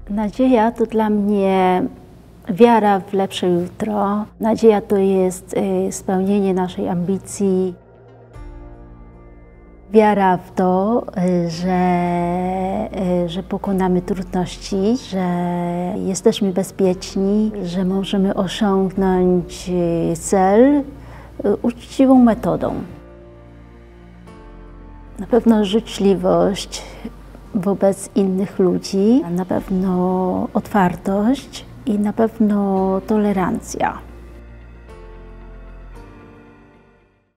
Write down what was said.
Nadzieja to dla mnie wiara w lepsze jutro. Nadzieja to jest spełnienie naszej ambicji. Wiara w to, że pokonamy trudności, że jesteśmy bezpieczni, że możemy osiągnąć cel uczciwą metodą. Na pewno życzliwość wobec innych ludzi, na pewno otwartość i na pewno tolerancja.